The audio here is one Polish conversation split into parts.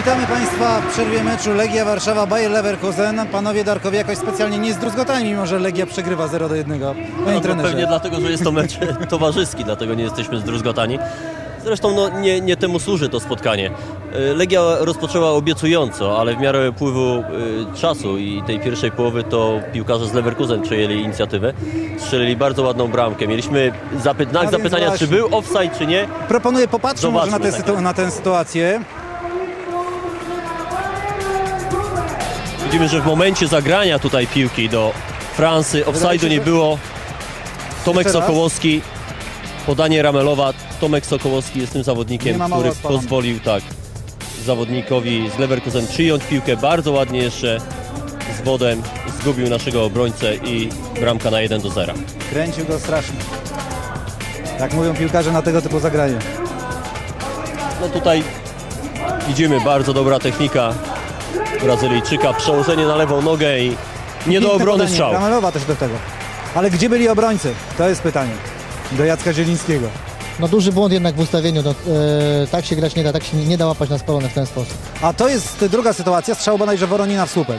Witamy Państwa w przerwie meczu Legia Warszawa Bayer Leverkusen. Panowie Darkowie jakoś specjalnie nie zdruzgotani, mimo że Legia przegrywa 0-1. Panie trenerze. Pewnie dlatego, że jest to mecz towarzyski, dlatego nie jesteśmy zdruzgotani. Zresztą nie temu służy to spotkanie. Legia rozpoczęła obiecująco, ale w miarę upływu czasu i tej pierwszej połowy to piłkarze z Leverkusen przejęli inicjatywę. Strzelili bardzo ładną bramkę. Mieliśmy znak zapytania, czy był offside, czy nie. Proponuję popatrzeć może na tę sytuację. Widzimy, że w momencie zagrania tutaj piłki do Francji offside'u nie było. Tomek Sokołowski, podanie Ramelowa. Tomek Sokołowski jest tym zawodnikiem, który pozwolił zawodnikowi z Leverkusen przyjąć piłkę. Bardzo ładnie jeszcze z wodem zgubił naszego obrońcę i bramka na 1-0. Kręcił go strasznie. Jak mówią piłkarze na tego typu zagranie. No tutaj widzimy bardzo dobra technika Brazylijczyka, przełożenie na lewą nogę i nie do obrony strzał. Ramelowa też do tego. Ale gdzie byli obrońcy? To jest pytanie. Do Jacka Zielińskiego. No duży błąd jednak w ustawieniu. Tak się grać nie da, tak się nie da łapać na spalone w ten sposób. A to jest druga sytuacja, strzał bodajże Woronina w słupek.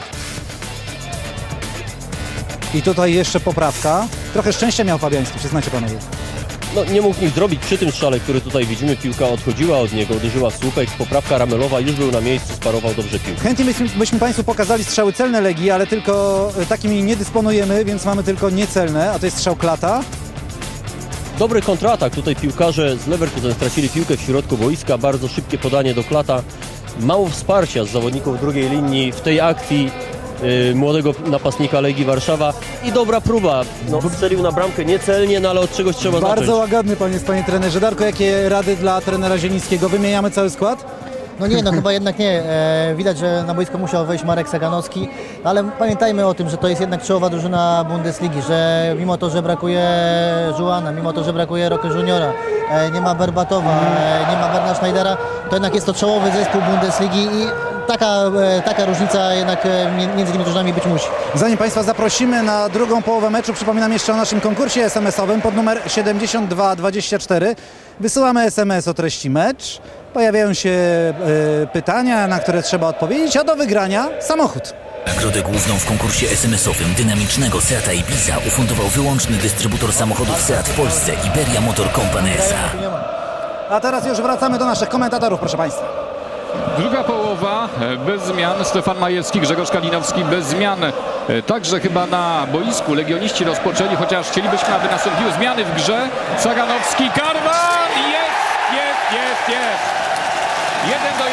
I tutaj jeszcze poprawka. Trochę szczęścia miał Fabiański, przyznacie panowie. No, nie mógł nic zrobić przy tym strzale, który tutaj widzimy. Piłka odchodziła od niego, uderzyła w słupek. Poprawka Ramelowa, już był na miejscu, sparował dobrze piłkę. Chętnie byśmy Państwu pokazali strzały celne Legii, ale tylko takimi nie dysponujemy, więc mamy tylko niecelne, a to jest strzał Klata. Dobry kontratak. Tutaj piłkarze z Leverkusen stracili piłkę w środku boiska. Bardzo szybkie podanie do Klata. Mało wsparcia z zawodników drugiej linii w tej akcji młodego napastnika Legii Warszawa i dobra próba. No, strzelił na bramkę niecelnie, no ale od czegoś trzeba zacząć. Bardzo łagodny pan jest, panie trenerze. Darko, jakie rady dla trenera Zielińskiego? Wymieniamy cały skład? No nie, no chyba jednak nie. Widać, że na boisko musiał wejść Marek Saganowski, ale pamiętajmy o tym, że to jest jednak czołowa drużyna Bundesligi, że mimo to, że brakuje Żuana, mimo to, że brakuje Roque Juniora, nie ma Berbatowa, nie ma Berna Schneidera, to jednak jest to czołowy zespół Bundesligi i taka różnica jednak między tymi drużynami być musi. Zanim Państwa zaprosimy na drugą połowę meczu, przypominam jeszcze o naszym konkursie SMS-owym pod numer 7224. Wysyłamy SMS o treści mecz. Pojawiają się pytania, na które trzeba odpowiedzieć, a do wygrania samochód. Nagrodę główną w konkursie SMS-owym dynamicznego Seata Ibiza ufundował wyłączny dystrybutor samochodów Seat w Polsce, Iberia Motor Company S.A. A teraz już wracamy do naszych komentatorów, proszę Państwa. Druga połowa bez zmian. Stefan Majewski, Grzegorz Kalinowski bez zmian. Także chyba na boisku legioniści rozpoczęli, chociaż chcielibyśmy, aby nastąpiły zmiany w grze. Saganowski, Karwan! Jest! 1-1.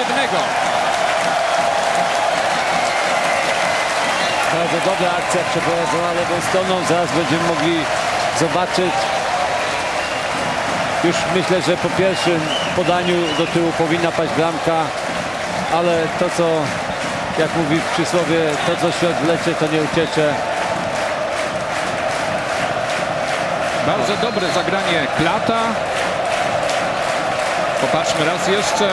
Bardzo dobra akcja przeprowadzona lewą stroną. Zaraz będziemy mogli zobaczyć. Już myślę, że po pierwszym podaniu do tyłu powinna paść bramka, ale to, co, jak mówi w przysłowie, to co świat wlecze, to nie uciecze. Bardzo dobre zagranie Klata. Popatrzmy raz jeszcze.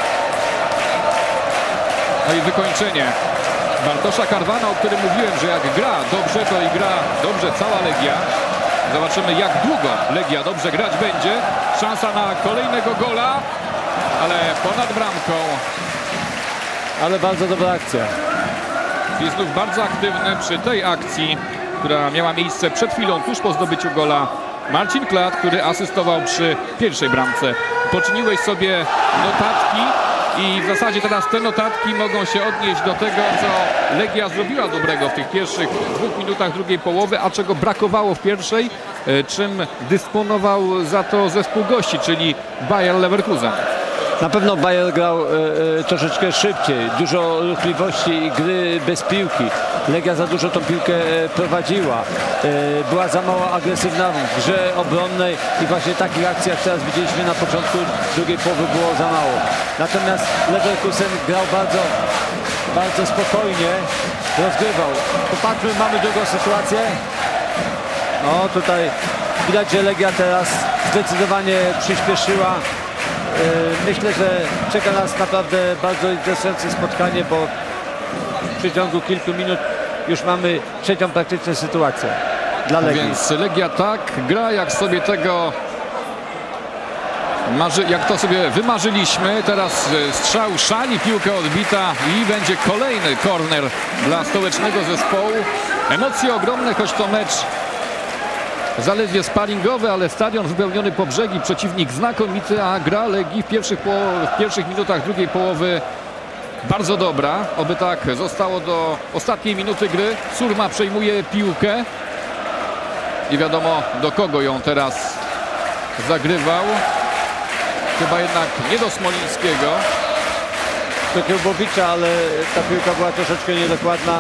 No i wykończenie Bartosza Karwana, o którym mówiłem, że jak gra dobrze, to i gra dobrze cała Legia. Zobaczymy, jak długo Legia dobrze grać będzie. Szansa na kolejnego gola, ale ponad bramką. Ale bardzo dobra akcja. I znów bardzo aktywny przy tej akcji, która miała miejsce przed chwilą, tuż po zdobyciu gola, Marcin Klat, który asystował przy pierwszej bramce. Poczyniłeś sobie notatki i w zasadzie teraz te notatki mogą się odnieść do tego, co Legia zrobiła dobrego w tych pierwszych 2 minutach drugiej połowy, a czego brakowało w pierwszej, czym dysponował za to zespół gości, czyli Bayer Leverkusen. Na pewno Bayer grał troszeczkę szybciej, dużo ruchliwości i gry bez piłki. Legia za dużo tą piłkę prowadziła. Była za mało agresywna w grze obronnej i właśnie takich akcji, jak teraz widzieliśmy na początku drugiej połowy, było za mało. Natomiast Leverkusen grał bardzo spokojnie, rozgrywał. Popatrzmy, mamy drugą sytuację. No tutaj widać, że Legia teraz zdecydowanie przyspieszyła. Myślę, że czeka nas naprawdę bardzo interesujące spotkanie, bo w przeciągu kilku minut już mamy trzecią praktyczną sytuację dla Legii. Więc Legia tak gra, jak sobie tego Jak to sobie wymarzyliśmy, teraz strzał szali, piłka odbita i będzie kolejny korner dla stołecznego zespołu. Emocje ogromne, choć to mecz zaledwie sparingowy, ale stadion wypełniony po brzegi, przeciwnik znakomity, a gra Legii w pierwszych minutach drugiej połowy bardzo dobra. Oby tak zostało do ostatniej minuty gry. Surma przejmuje piłkę. Nie wiadomo, do kogo ją teraz zagrywał. Chyba jednak nie do Smolińskiego. Do Kiełbowicza, ale ta piłka była troszeczkę niedokładna.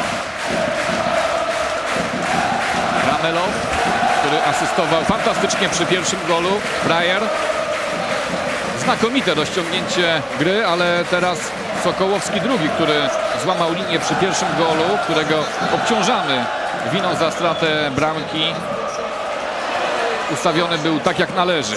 Ramelow, który asystował fantastycznie przy pierwszym golu. Frajer. Znakomite rozciągnięcie gry, ale teraz Sokołowski drugi, który złamał linię przy pierwszym golu, którego obciążamy winą za stratę bramki. Ustawiony był tak jak należy.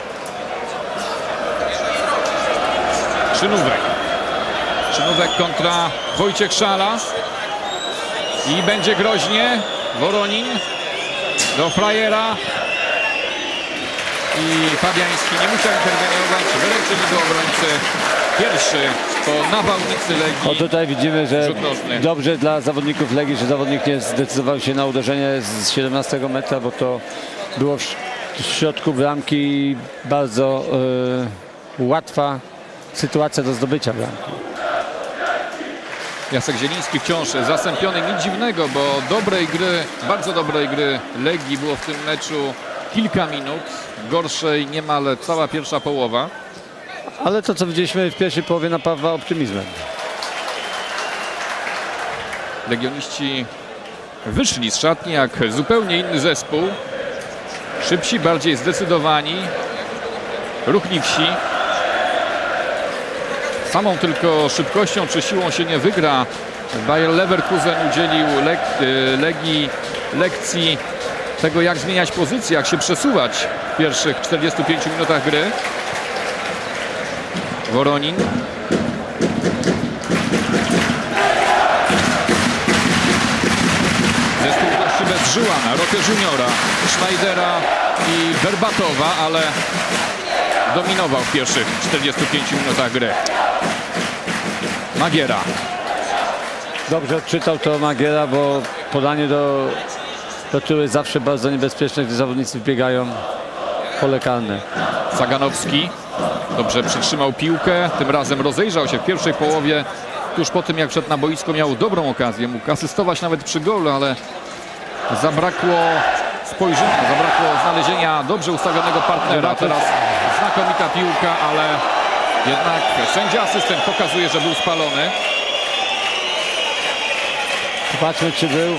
Szynówek kontra Wojciech Szala. I będzie groźnie. Woronin do Frajera. I Fabiański nie musiał interweniować. Wyręczyli do obrońcy. Pierwszy po nawałnicy Legii. O, tutaj widzimy, że dobrze dla zawodników Legii, że zawodnik nie zdecydował się na uderzenie z 17 metra, bo to było w środku bramki bardzo łatwa sytuacja do zdobycia bramki. Jacek Zieliński wciąż zasępiony, nic dziwnego, bo bardzo dobrej gry Legii było w tym meczu kilka minut, gorszej niemal cała pierwsza połowa. Ale to, co widzieliśmy w pierwszej połowie, napawa optymizmem. Legioniści wyszli z szatni jak zupełnie inny zespół. Szybsi, bardziej zdecydowani, ruchliwsi. Samą tylko szybkością czy siłą się nie wygra. Bayer Leverkusen udzielił Legii lekcji tego, jak zmieniać pozycję, jak się przesuwać w pierwszych 45 minutach gry. Woronin. Zespół gości bez Żyłana, Roque Juniora, Schneidera i Berbatowa, ale dominował w pierwszych 45 minutach gry. Magiera. Dobrze odczytał to Magiera, bo podanie do tyłu jest zawsze bardzo niebezpieczne, gdy zawodnicy wbiegają pole karne. Saganowski dobrze przytrzymał piłkę, tym razem rozejrzał się w pierwszej połowie. Tuż po tym, jak wszedł na boisko, miał dobrą okazję, mógł asystować nawet przy golu, ale zabrakło spojrzenia, zabrakło znalezienia dobrze ustawionego partnera. Teraz znakomita piłka, ale jednak sędzia asystent pokazuje, że był spalony. Zobaczmy, czy był.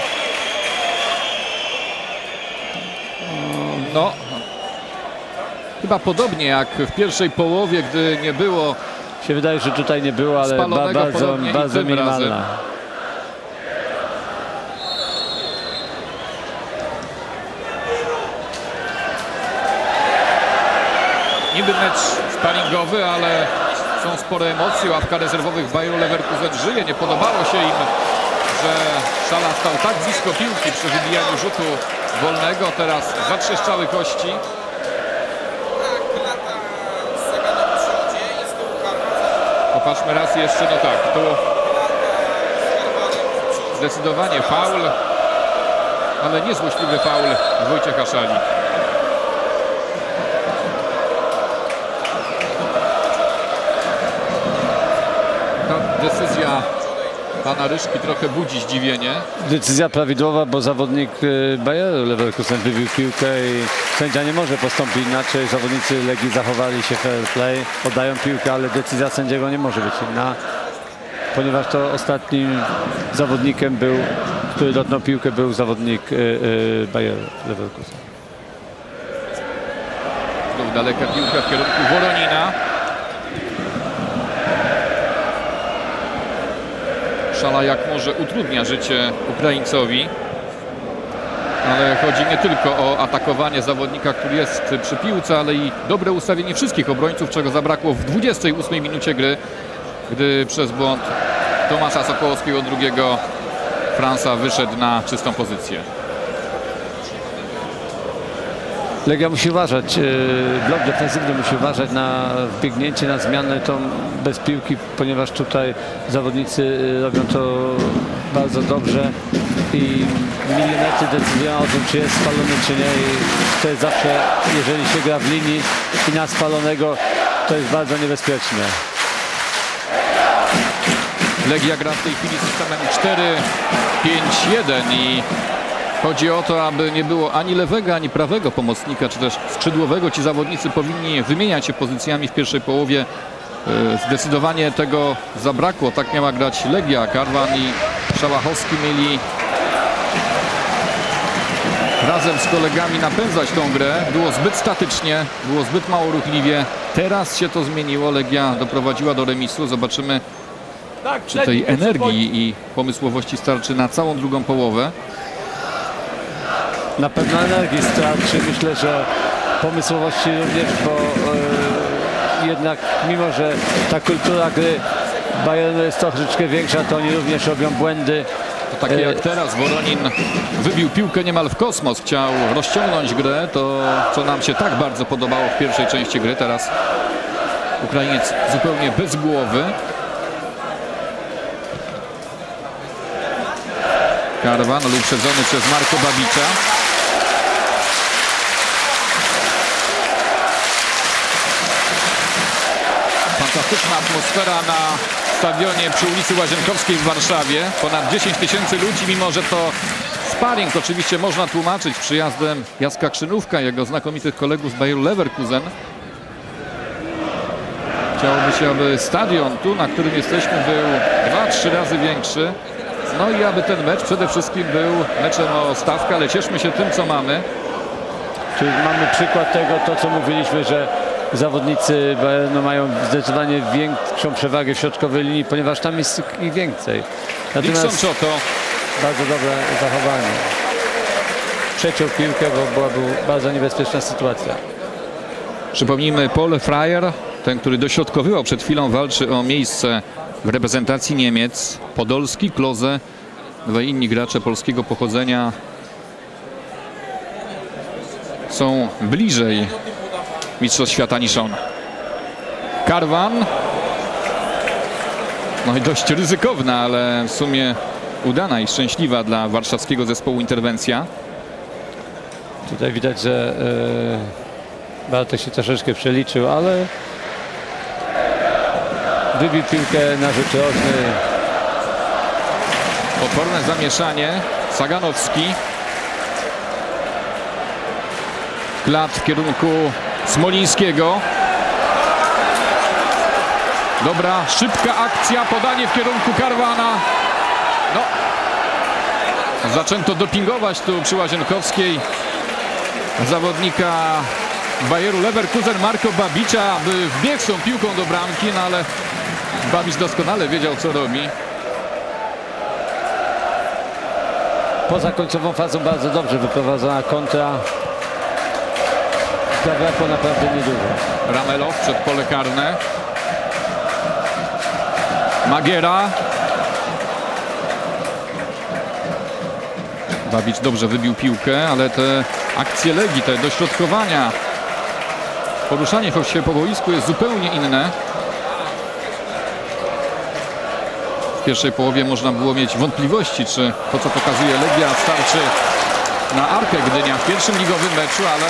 No, chyba podobnie jak w pierwszej połowie, gdy nie było. Się wydaje, że tutaj nie było, ale bardzo minimalna. Niby mecz sparingowy, ale są spore emocje. Ławka rezerwowych Bayeru Leverkusen żyje. Nie podobało się im, że Szala stał tak blisko piłki przy wybijaniu rzutu wolnego. Teraz zatrzeszczały kości. Popatrzmy raz jeszcze, no tak, tu zdecydowanie faul, ale niezłośliwy faul Wojciecha Szali. Ta decyzja pana Ryszki trochę budzi zdziwienie. Decyzja prawidłowa, bo zawodnik Bayeru Leverkusen wybił piłkę i sędzia nie może postąpić inaczej. Zawodnicy Legii zachowali się fair play, oddają piłkę, ale decyzja sędziego nie może być inna, ponieważ to ostatnim zawodnikiem był, który dotknął piłkę, był zawodnik Bayeru Leverkusen. Daleka piłka w kierunku Woronina. Szala jak może utrudnia życie Ukraińcowi, ale chodzi nie tylko o atakowanie zawodnika, który jest przy piłce, ale i dobre ustawienie wszystkich obrońców, czego zabrakło w 28 minucie gry, gdy przez błąd Tomasza Sokołowskiego drugiego Fransa wyszedł na czystą pozycję. Legia musi uważać, blok defensywny musi uważać na wbiegnięcie, na zmianę tą bez piłki, ponieważ tutaj zawodnicy robią to bardzo dobrze i milimetry decydują o tym, czy jest spalony, czy nie. I to jest zawsze, jeżeli się gra w linii i na spalonego, to jest bardzo niebezpieczne. Legia gra w tej chwili systemem 4-5-1 i chodzi o to, aby nie było ani lewego, ani prawego pomocnika, czy też skrzydłowego. Ci zawodnicy powinni wymieniać się pozycjami w pierwszej połowie. Zdecydowanie tego zabrakło. Tak miała grać Legia. Karwan i Szałachowski mieli razem z kolegami napędzać tą grę. Było zbyt statycznie, było zbyt mało ruchliwie. Teraz się to zmieniło. Legia doprowadziła do remisu. Zobaczymy, czy tej energii i pomysłowości starczy na całą drugą połowę. Na pewno energii starczy. Myślę, że pomysłowości również, bo jednak mimo, że ta kultura gry Bayernu jest troszeczkę większa, to oni również robią błędy. To takie jak teraz, Woronin wybił piłkę niemal w kosmos, chciał rozciągnąć grę, to co nam się tak bardzo podobało w pierwszej części gry. Teraz Ukrainiec zupełnie bez głowy. Karwan uprzedzony przez Marko Babicza. Fantastyczna atmosfera na stadionie przy ulicy Łazienkowskiej w Warszawie. Ponad 10 tysięcy ludzi, mimo że to sparring oczywiście można tłumaczyć przyjazdem Jacka Krzynówka, jego znakomitych kolegów z Bayeru Leverkusen. Chciałoby się, aby stadion tu, na którym jesteśmy, był 2-3 razy większy. No i aby ten mecz przede wszystkim był meczem o stawkę, ale cieszmy się tym, co mamy. Czyli mamy przykład tego, to co mówiliśmy, że zawodnicy Bayernu mają zdecydowanie większą przewagę w środkowej linii, ponieważ tam jest ich więcej. Natomiast bardzo dobre zachowanie. Przeciął piłkę, bo byłaby bardzo niebezpieczna sytuacja. Przypomnijmy, Paul Freier, ten, który dośrodkowywał przed chwilą, walczy o miejsce w reprezentacji Niemiec. Podolski, Klose, dwaj inni gracze polskiego pochodzenia są bliżej mistrzostw świata niż on. Karwan. No i dość ryzykowna, ale w sumie udana i szczęśliwa dla warszawskiego zespołu interwencja. Tutaj widać, że Bartek się troszeczkę przeliczył, ale wybił piłkę na rzut rożny. Potworne zamieszanie. Saganowski. Klat w kierunku Smolińskiego. Dobra, szybka akcja, podanie w kierunku Karwana. No, zaczęto dopingować tu przy Łazienkowskiej zawodnika Bayeru Leverkusen, Marko Babicza, by wbiegł z tą piłką do bramki, no ale Babicz doskonale wiedział, co robi. Poza końcową fazą bardzo dobrze wyprowadzona kontra. Zabrakło naprawdę niedużo. Ramelow przed pole karne. Magiera. Babicz dobrze wybił piłkę, ale te akcje Legii, te dośrodkowania, poruszanie się po boisku jest zupełnie inne. W pierwszej połowie można było mieć wątpliwości, czy to, co pokazuje Legia, starczy na Arkę Gdynia w pierwszym ligowym meczu, ale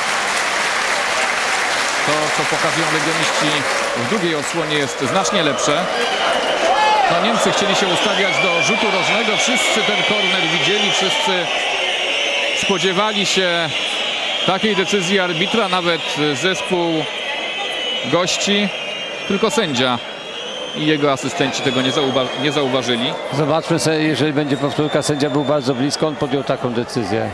to, co pokazują legioniści w drugiej odsłonie, jest znacznie lepsze. No, Niemcy chcieli się ustawiać do rzutu rożnego. Wszyscy ten korner widzieli, wszyscy spodziewali się takiej decyzji arbitra, nawet zespół gości. Tylko sędzia i jego asystenci tego nie zauważyli. Zobaczmy sobie, jeżeli będzie powtórka, sędzia był bardzo blisko, on podjął taką decyzję.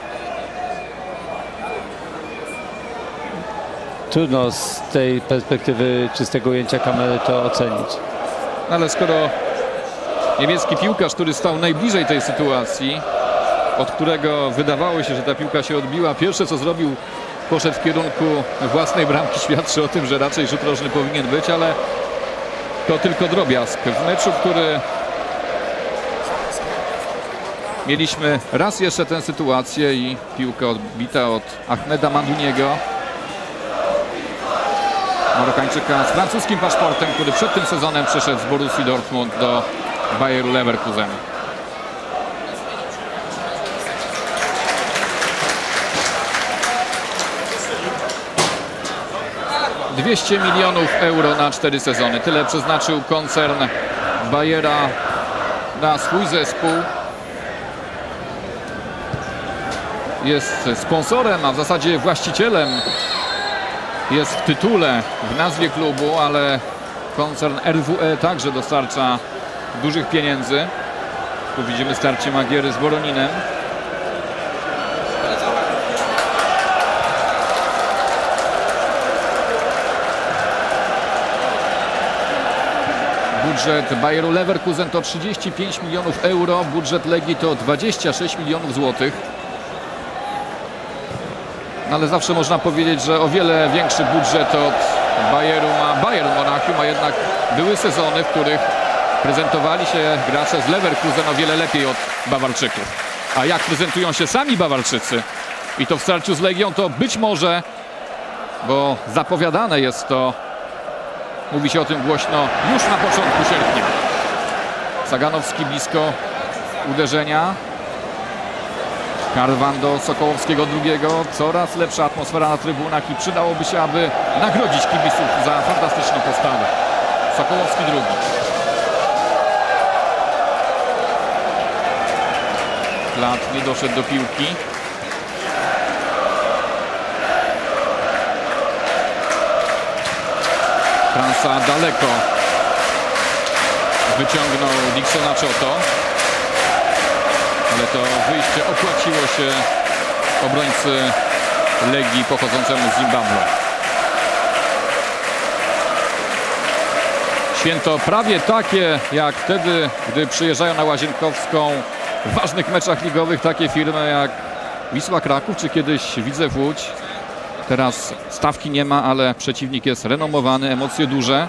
Trudno z tej perspektywy czystego ujęcia kamery to ocenić. Ale skoro niemiecki piłkarz, który stał najbliżej tej sytuacji, od którego wydawało się, że ta piłka się odbiła, pierwsze co zrobił, poszedł w kierunku własnej bramki, świadczy o tym, że raczej rzut rożny powinien być, ale to tylko drobiazg w meczu, który Mieliśmy raz jeszcze tę sytuację i piłka odbita od Ahmeda Manduniego, Marokańczyka z francuskim paszportem, który przed tym sezonem przeszedł z Borussii Dortmund do Bayeru Leverkusen. €200 milionów na 4 sezony. Tyle przeznaczył koncern Bayera na swój zespół. Jest sponsorem, a w zasadzie właścicielem. Jest w tytule, w nazwie klubu, ale koncern RWE także dostarcza dużych pieniędzy. Tu widzimy starcie Magiery z Woroninem. Budżet Bayeru Leverkusen to 35 milionów euro, budżet Legii to 26 milionów złotych. No ale zawsze można powiedzieć, że o wiele większy budżet od Bayeru ma Bayern Monachium, a jednak były sezony, w których prezentowali się gracze z Leverkusen o wiele lepiej od Bawarczyków. A jak prezentują się sami Bawarczycy i to w starciu z Legią, to być może, bo zapowiadane jest to, mówi się o tym głośno już na początku sierpnia. Saganowski blisko uderzenia. Karwan do Sokołowskiego drugiego. Coraz lepsza atmosfera na trybunach i przydałoby się, aby nagrodzić kibiców za fantastyczną postawę. Sokołowski drugi. Klat nie doszedł do piłki. Fransa daleko wyciągnął Dixona Cioto, ale to wyjście opłaciło się obrońcy Legii pochodzącemu z Zimbabwe. Święto prawie takie jak wtedy, gdy przyjeżdżają na Łazienkowską w ważnych meczach ligowych takie firmy jak Wisła Kraków czy kiedyś Widzew Łódź. Teraz stawki nie ma, ale przeciwnik jest renomowany, emocje duże.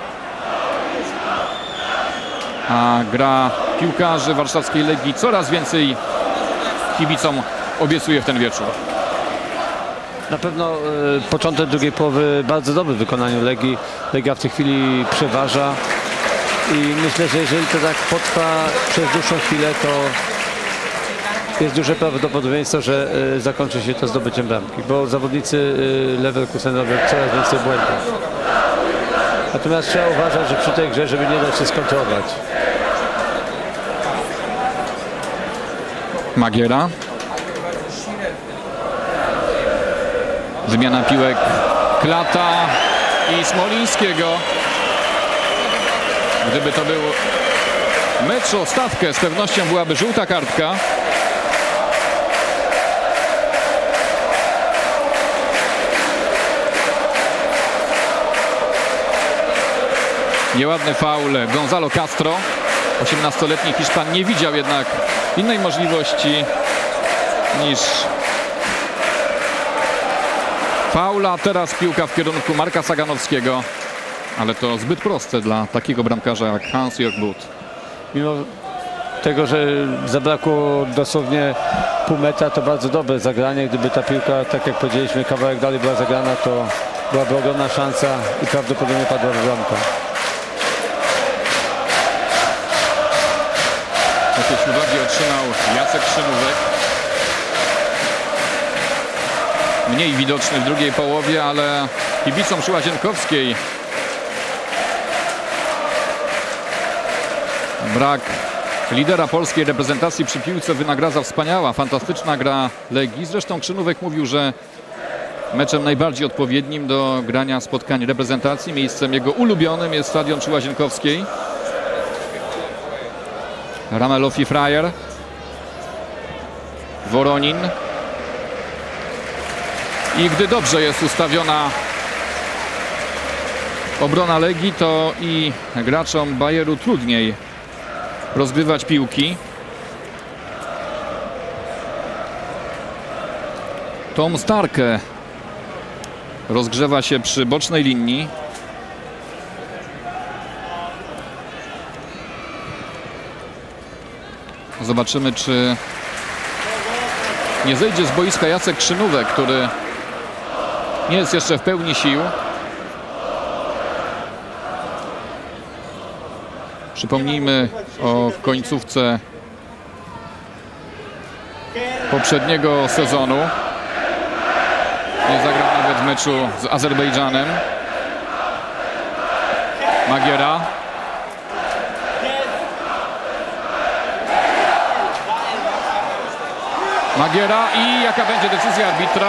A gra piłkarzy warszawskiej Legii coraz więcej kibicom obiecuje w ten wieczór. Na pewno początek drugiej połowy bardzo dobry w wykonaniu Legii. Legia w tej chwili przeważa i myślę, że jeżeli to tak potrwa przez dłuższą chwilę, to jest duże prawdopodobieństwo, że zakończy się to zdobyciem bramki, bo zawodnicy Leverkusen robią coraz więcej błędów. Natomiast trzeba uważać, że przy tej grze, żeby nie dać się skontrolować. Magiera. Zmiana piłek Klata i Smolińskiego. Gdyby to był mecz o stawkę, z pewnością byłaby żółta kartka. Nieładny faul Gonzalo Castro. 18-letni Hiszpan nie widział jednak innej możliwości niż faula. Teraz piłka w kierunku Marka Saganowskiego, ale to zbyt proste dla takiego bramkarza jak Hans-Jörg Butt. Mimo tego, że zabrakło dosłownie pół metra, to bardzo dobre zagranie. Gdyby ta piłka, tak jak powiedzieliśmy, kawałek dalej była zagrana, to byłaby ogromna szansa i prawdopodobnie padłaby bramka. Jakieś uwagi otrzymał Jacek Szynówek. Mniej widoczny w drugiej połowie, ale kibicom przy Łazienkowskiej brak lidera polskiej reprezentacji przy piłce wynagradza wspaniała, fantastyczna gra Legii. Zresztą Krzynówek mówił, że meczem najbardziej odpowiednim do grania spotkań reprezentacji, miejscem jego ulubionym jest stadion przy Łazienkowskiej. Ramelow i Frajer. Woronin. I gdy dobrze jest ustawiona obrona Legii, to i graczom Bayeru trudniej rozgrywać piłki. Tom Starke rozgrzewa się przy bocznej linii. Zobaczymy, czy nie zejdzie z boiska Jacek Krzynówek, który nie jest jeszcze w pełni sił. Przypomnijmy o końcówce poprzedniego sezonu. Nie zagrał nawet w meczu z Azerbejdżanem. Magiera. Magiera i jaka będzie decyzja arbitra?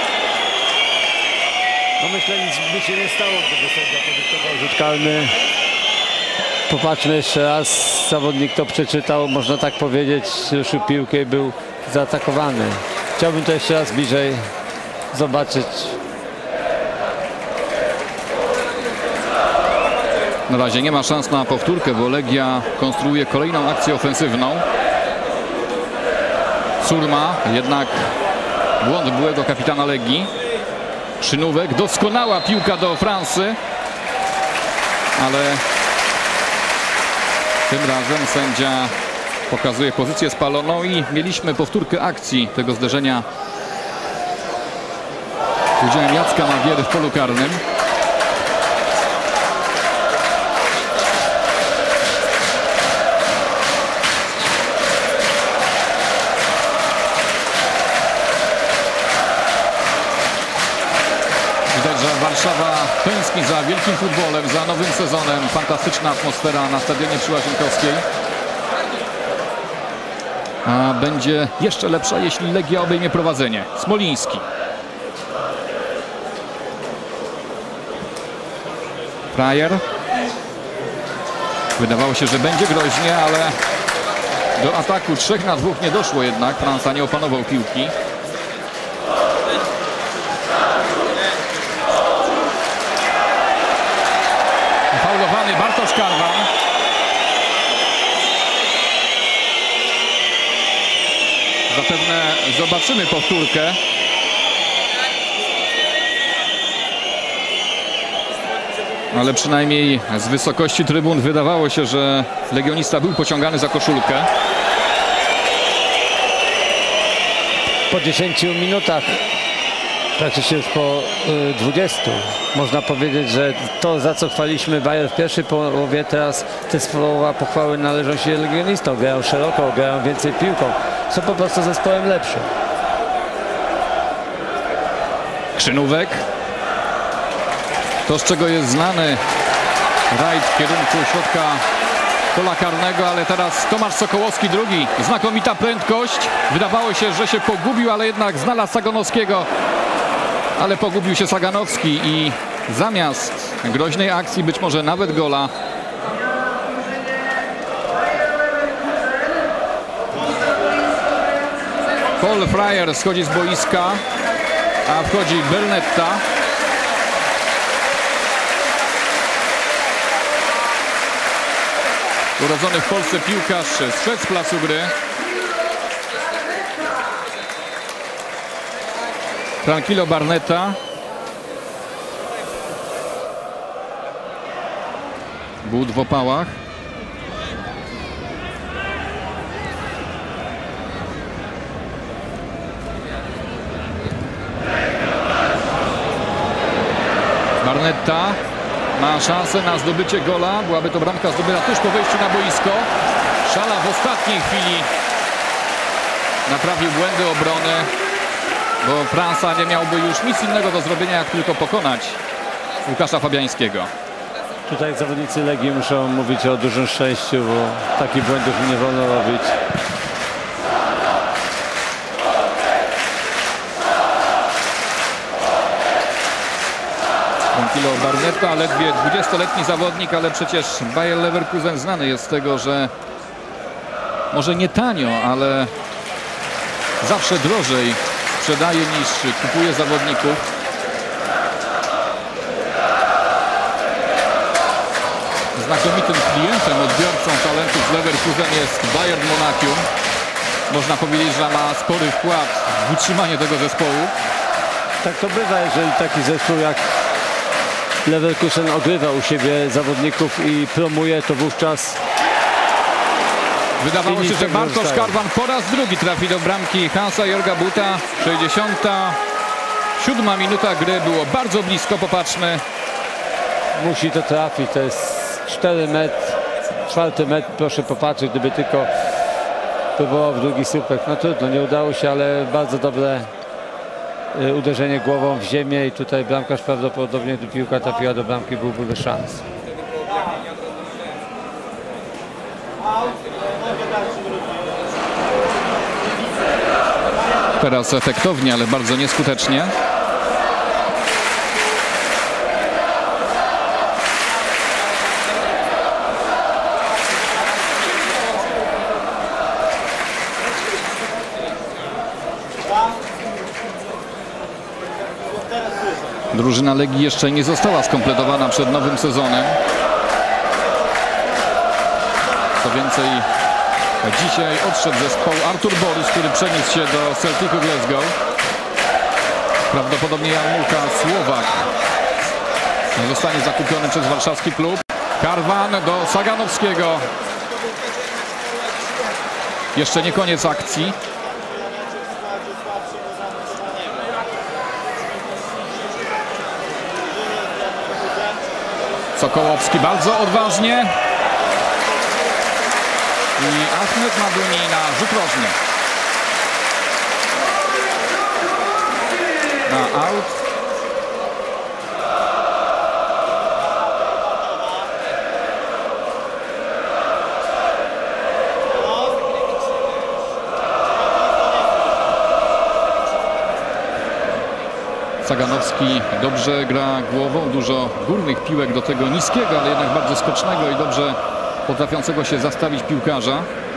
No myślę, nic by się nie stało, gdyby sędzia podyktował rzut karny. Popatrzmy jeszcze raz, zawodnik to przeczytał, można tak powiedzieć, ruszył piłkę i był zaatakowany. Chciałbym to jeszcze raz bliżej zobaczyć. Na razie nie ma szans na powtórkę, bo Legia konstruuje kolejną akcję ofensywną. Surma, jednak błąd byłego kapitana Legii. Krzynówek, doskonała piłka do Fransy, ale tym razem sędzia pokazuje pozycję spaloną i mieliśmy powtórkę akcji tego zderzenia z udziałem Jacka Magiery w polu karnym. Widać, że Warszawa tęskni za wielkim futbolem, za nowym sezonem. Fantastyczna atmosfera na stadionie przy Łazienkowskiej. A będzie jeszcze lepsza, jeśli Legia obejmie prowadzenie. Smoliński. Frajer. Wydawało się, że będzie groźnie, ale do ataku 3 na 2 nie doszło jednak. Franca nie opanował piłki. Faulowany Bartosz Karwan. Zapewne zobaczymy powtórkę. Ale przynajmniej z wysokości trybun wydawało się, że legionista był pociągany za koszulkę. Po 10 minutach, praktycznie już po 20, można powiedzieć, że to, za co chwaliśmy Bayer w pierwszej połowie, teraz te słowa pochwały należą się legionistom. Grają szeroko, grają więcej piłką. Są po prostu zespołem lepszym. Krzynówek. To, z czego jest znany rajd w kierunku środka pola karnego, ale teraz Tomasz Sokołowski drugi. Znakomita prędkość. Wydawało się, że się pogubił, ale jednak znalazł Saganowskiego. Ale pogubił się Saganowski i zamiast groźnej akcji, być może nawet gola, Paul Frajer schodzi z boiska, a wchodzi Bernetta. Urodzony w Polsce piłkarz zszedł z placu gry. Tranquillo Barnetta. But w opałach. Barnetta ma szansę na zdobycie gola. Byłaby to bramka zdobyta tuż po wejściu na boisko. Szala w ostatniej chwili naprawił błędy obrony, bo Franca nie miałby już nic innego do zrobienia, jak tylko pokonać Łukasza Fabiańskiego. Tutaj zawodnicy Legii muszą mówić o dużym szczęściu, bo takich błędów nie wolno robić. Tranquillo Barnetta, ledwie 20-letni zawodnik, ale przecież Bayer Leverkusen znany jest z tego, że może nie tanio, ale zawsze drożej sprzedaje niż kupuje zawodników. Znakomitym klientem, odbiorcą talentów z Leverkusen jest Bayern Monachium. Można powiedzieć, że ma spory wkład w utrzymanie tego zespołu. Tak to bywa, jeżeli taki zespół jak Leverkusen ogrywa u siebie zawodników i promuje, to wówczas Wydawało się, że Bartosz Karwan po raz drugi trafi do bramki Hansa-Jörga Butta. 67 minuta gry, było bardzo blisko, popatrzmy. Musi to trafić, to jest 4 metr, proszę popatrzeć, gdyby tylko próbował w drugi słupek. No trudno, nie udało się, ale bardzo dobre uderzenie głową w ziemię i tutaj bramkarz prawdopodobnie, gdy piłka trafiła do bramki, byłby bez szans. Teraz efektownie, ale bardzo nieskutecznie. Drużyna Legii jeszcze nie została skompletowana przed nowym sezonem. Co więcej, dzisiaj odszedł zespołu Artur Borys, który przeniósł się do Celticu Glasgow. Prawdopodobnie Jan Słowak zostanie zakupiony przez warszawski klub. Karwan do Saganowskiego. Jeszcze nie koniec akcji. Sokołowski bardzo odważnie. I Ahmed Maduni na rzut rożny. Na aut. Saganowski dobrze gra głową, dużo górnych piłek do tego niskiego, ale jednak bardzo skocznego i dobrze potrafiącego się zastawić piłkarza.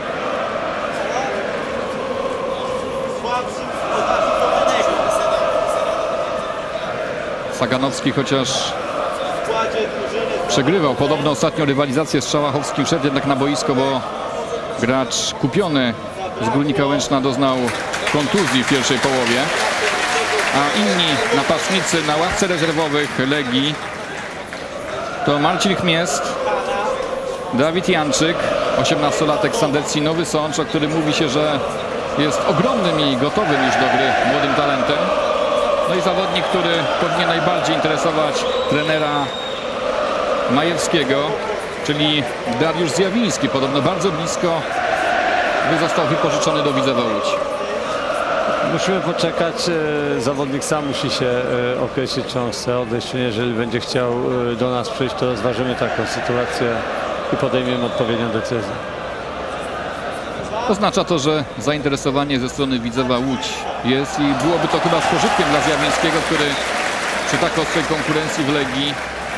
Saganowski chociaż przegrywał podobno ostatnio rywalizację z Szałachowskim, wszedł jednak na boisko, bo gracz kupiony z Górnika Łęczna doznał kontuzji w pierwszej połowie. A inni napastnicy na ławce rezerwowych Legii to Marcin Chmiest, Dawid Janczyk, 18-latek z Sandecji Nowy Sącz, o którym mówi się, że jest ogromnym i gotowym już do gry młodym talentem. No i zawodnik, który powinien najbardziej interesować trenera Majewskiego, czyli Dariusz Zjawiński, podobno bardzo blisko, by został wypożyczony do Widzewa Łódź. Musimy poczekać, zawodnik sam musi się określić, czy on chce odejść, jeżeli będzie chciał do nas przyjść, to rozważymy taką sytuację i podejmiemy odpowiednią decyzję. Oznacza to, że zainteresowanie ze strony Widzewa Łódź jest i byłoby to chyba z pożytkiem dla Zjawińskiego, który przy tak ostrej konkurencji w Legii,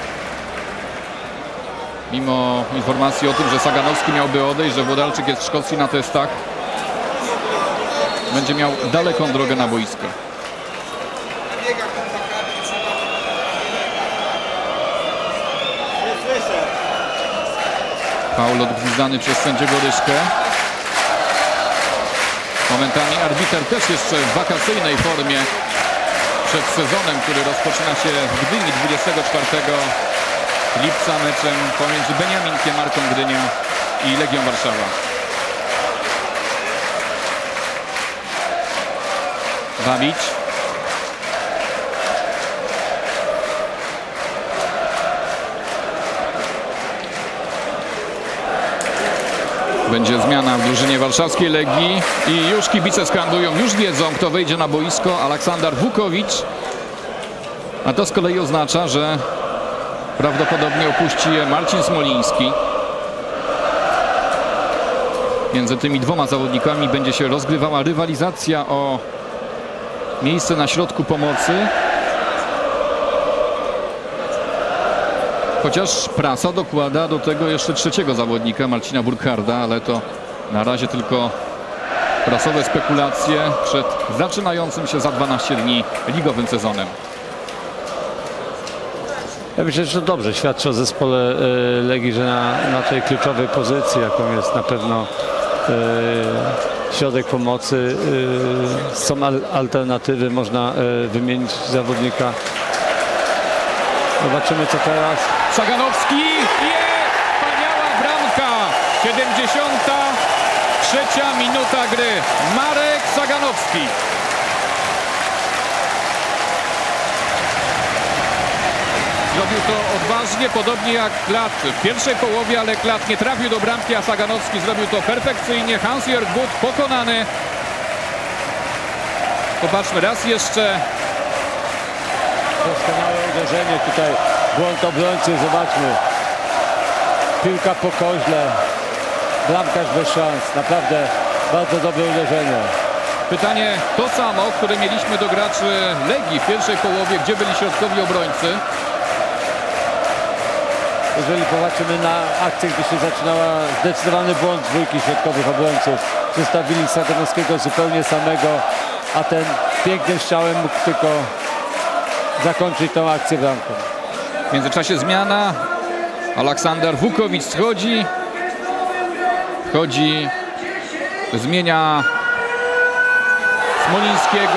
mimo informacji o tym, że Saganowski miałby odejść, że Włodalczyk jest w Szkocji na testach, będzie miał daleką drogę na boisko. Faul odgwizdany przez sędziego Ryszkę. Momentami arbiter też jeszcze w wakacyjnej formie przed sezonem, który rozpoczyna się w Gdyni 24 lipca meczem pomiędzy Beniaminkiem, Marką Gdynia i Legią Warszawa. Babić. Będzie zmiana w drużynie warszawskiej Legii i już kibice skandują, już wiedzą, kto wejdzie na boisko. Aleksander Wukowicz. A to z kolei oznacza, że prawdopodobnie opuści je Marcin Smoliński. Między tymi dwoma zawodnikami będzie się rozgrywała rywalizacja o miejsce na środku pomocy. Chociaż prasa dokłada do tego jeszcze trzeciego zawodnika, Marcina Burkharda, ale to na razie tylko prasowe spekulacje przed zaczynającym się za 12 dni ligowym sezonem. Ja myślę, że to dobrze świadczy o zespole Legii, że na tej kluczowej pozycji, jaką jest na pewno środek pomocy, są alternatywy, można wymienić zawodnika. Zobaczymy, co teraz. Saganowski, wspaniała bramka, 70. trzecia minuta gry. Marek Saganowski. Zrobił to odważnie, podobnie jak Klat w pierwszej połowie, ale Klat nie trafił do bramki, a Saganowski zrobił to perfekcyjnie. Hans-Jörg Butt pokonany. Popatrzmy raz jeszcze. Doskonałe uderzenie tutaj. Błąd obrońcy, zobaczmy. Piłka po koźle. Bramkarz bez szans. Naprawdę bardzo dobre uderzenie. Pytanie to samo, które mieliśmy do graczy Legii w pierwszej połowie, gdzie byli środkowi obrońcy. Jeżeli popatrzymy na akcję, gdy się zaczynała, zdecydowany błąd dwójki środkowych obrońców. Zostawili Saganowskiego zupełnie samego, a ten pięknym strzałem mógł tylko zakończyć tą akcję bramką. W międzyczasie zmiana. Aleksander Wukowicz schodzi. Wchodzi, zmienia Smolińskiego.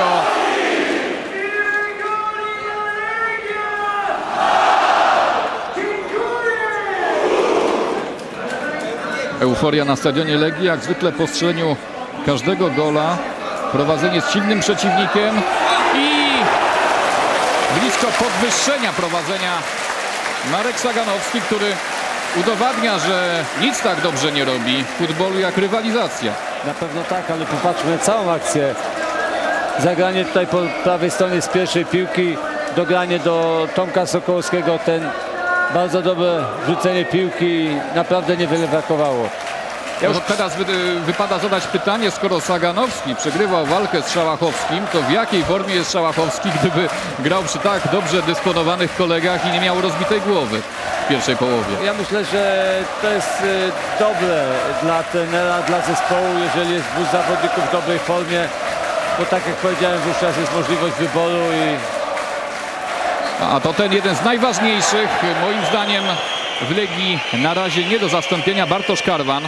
Euforia na stadionie Legii, jak zwykle po strzeleniu każdego gola. Prowadzenie z silnym przeciwnikiem i blisko podwyższenia prowadzenia Marek Saganowski, który udowadnia, że nic tak dobrze nie robi w futbolu jak rywalizacja. Na pewno tak, ale popatrzmy na całą akcję. Zagranie tutaj po prawej stronie z pierwszej piłki, dogranie do Tomka Sokołowskiego, ten bardzo dobre rzucenie piłki, naprawdę niewiele brakowało. Już teraz wypada zadać pytanie, skoro Saganowski przegrywał walkę z Szałachowskim, to w jakiej formie jest Szałachowski, gdyby grał przy tak dobrze dysponowanych kolegach i nie miał rozbitej głowy w pierwszej połowie? Ja myślę, że to jest dobre dla trenera, dla zespołu, jeżeli jest dwóch zawodników w dobrej formie, bo tak jak powiedziałem, wówczas jest możliwość wyboru i... A to ten jeden z najważniejszych, moim zdaniem, w Legii na razie nie do zastąpienia, Bartosz Karwan.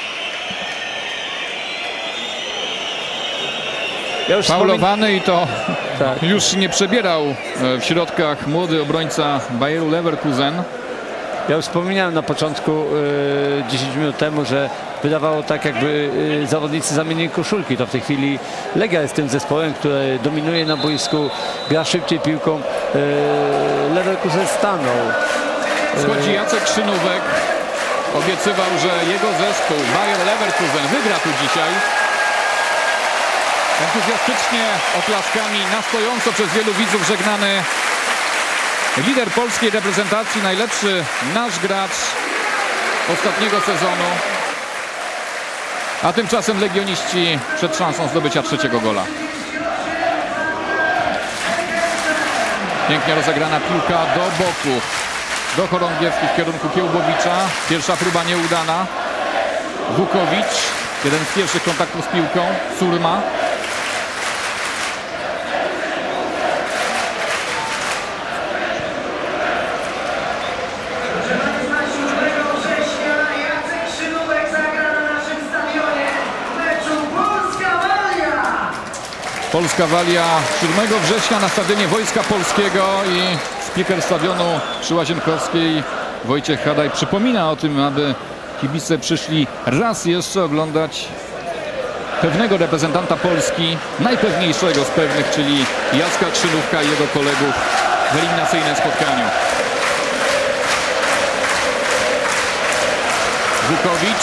Faulowany i to tak. Już nie przebierał w środkach młody obrońca Bayeru Leverkusen. Ja już wspominałem na początku 10 minut temu, że wydawało tak, jakby zawodnicy zamienili koszulki. To w tej chwili Legia jest tym zespołem, który dominuje na boisku, gra szybciej piłką. Leverkusen stanął. Schodzi Jacek Szynówek. Obiecywał, że jego zespół Bayer Leverkusen wygra tu dzisiaj. Entuzjastycznie oklaskami na stojąco przez wielu widzów żegnany lider polskiej reprezentacji, najlepszy nasz gracz ostatniego sezonu. A tymczasem legioniści przed szansą zdobycia trzeciego gola. Pięknie rozegrana piłka do boku. Do Chorągiewski w kierunku Kiełbowicza. Pierwsza próba nieudana. Wukowicz, jeden z pierwszych kontaktów z piłką. Surma. Polska Walia 7 września na stadionie Wojska Polskiego i speaker stadionu przy Łazienkowskiej Wojciech Hadaj przypomina o tym, aby kibice przyszli raz jeszcze oglądać pewnego reprezentanta Polski, najpewniejszego z pewnych, czyli Jacka Krzynówka i jego kolegów w eliminacyjnym spotkaniu. Wukowicz.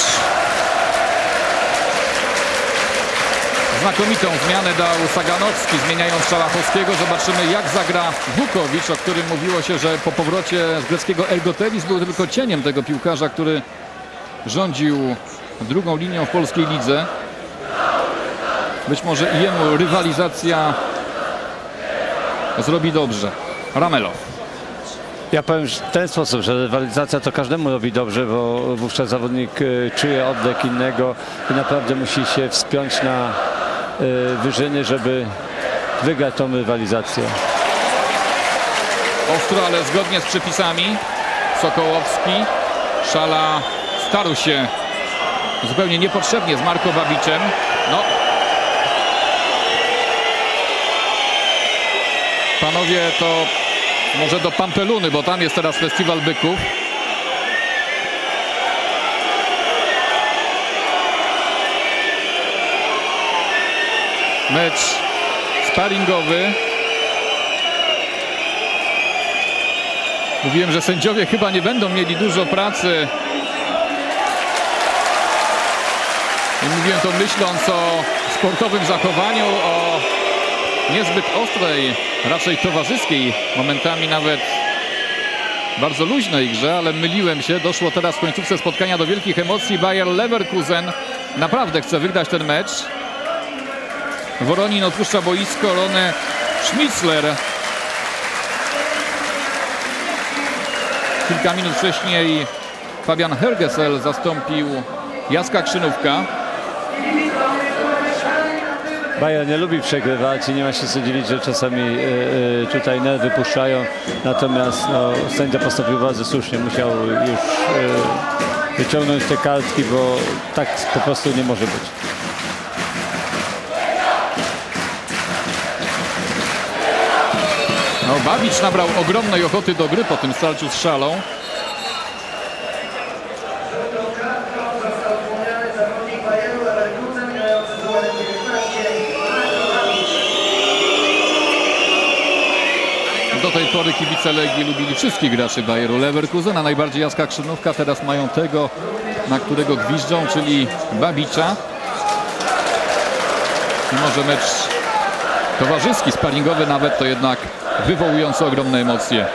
Znakomitą zmianę dał Saganowski, zmieniając Szałachowskiego. Zobaczymy, jak zagra Wukowicz, o którym mówiło się, że po powrocie z greckiego Ergotelis był tylko cieniem tego piłkarza, który rządził drugą linią w polskiej lidze. Być może i jemu rywalizacja zrobi dobrze. Ramelow. Ja powiem w ten sposób, że rywalizacja to każdemu robi dobrze, bo wówczas zawodnik czuje oddech innego i naprawdę musi się wspiąć na wyżyny, żeby wygrać tą rywalizację. Ostro, ale zgodnie z przepisami. Sokołowski. Szala starł się zupełnie niepotrzebnie z Markowawiczem. No. Panowie, to może do Pampeluny, bo tam jest teraz festiwal byków. mecz sparingowy. Mówiłem, że sędziowie chyba nie będą mieli dużo pracy. I mówiłem to myśląc o sportowym zachowaniu, o niezbyt ostrej, raczej towarzyskiej, momentami nawet bardzo luźnej grze, ale myliłem się. Doszło teraz w końcówce spotkania do wielkich emocji. Bayer Leverkusen naprawdę chce wygrać ten mecz. Woronin opuszcza boisko, Rone Schmitzler kilka minut wcześniej Fabian Hergesel zastąpił Jacka Krzynówka. Bayer nie lubi przegrywać i nie ma się co dziwić, że czasami tutaj nerwy puszczają. Natomiast no, sędzia postąpił bardzo słusznie. Musiał już wyciągnąć te kartki, bo tak po prostu nie może być. No, Babic nabrał ogromnej ochoty do gry po tym starciu z Szalą. Do tej pory kibice Legii lubili wszystkich graczy Bayeru Leverkusen, a najbardziej Jacka Krzynówka. Teraz mają tego, na którego gwiżdżą, czyli Babicza. Mimo że mecz towarzyski, sparingowy nawet, to jednak wywołujący ogromne emocje.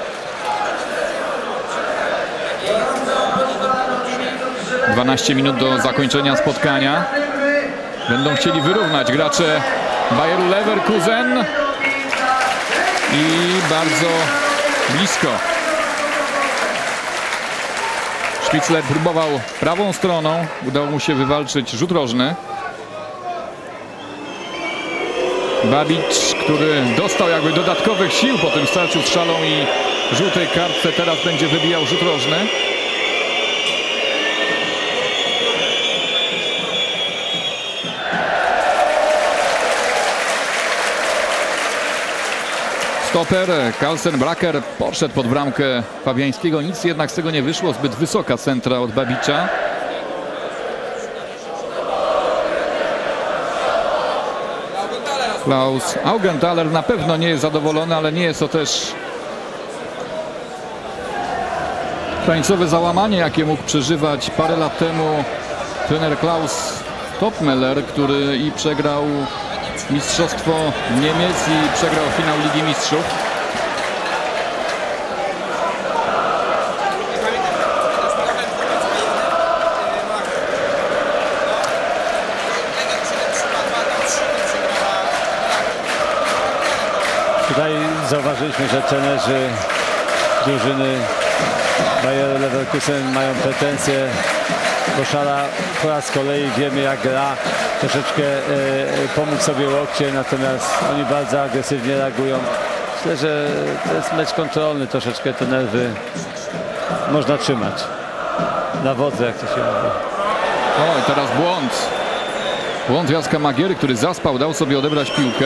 12 minut do zakończenia spotkania. Będą chcieli wyrównać gracze Bayeru Leverkusen. I bardzo blisko. Schmitzler próbował prawą stroną. Udało mu się wywalczyć rzut rożny. Babic, który dostał jakby dodatkowych sił po tym starciu z Szalą i żółtej kartce, teraz będzie wybijał rzut rożny. Stoper Carlsen Bracker podszedł pod bramkę Fabiańskiego. Nic jednak z tego nie wyszło. Zbyt wysoka centra od Babicza. Klaus Augenthaler na pewno nie jest zadowolony, ale nie jest to też krańcowe załamanie, jakie mógł przeżywać parę lat temu trener Klaus Topmeller, który i przegrał Mistrzostwo Niemiec i przegrał finał Ligi Mistrzów. Tutaj zauważyliśmy, że trenerzy drużyny Bayer Leverkusen mają pretensje, bo Szala po raz kolei wiemy jak gra, troszeczkę pomóc sobie łokcie, natomiast oni bardzo agresywnie reagują. Myślę, że to jest mecz kontrolny, troszeczkę te nerwy można trzymać na wodze, jak to się mówi. O, i teraz błąd. Błąd Jacka Magiery, który zaspał, dał sobie odebrać piłkę.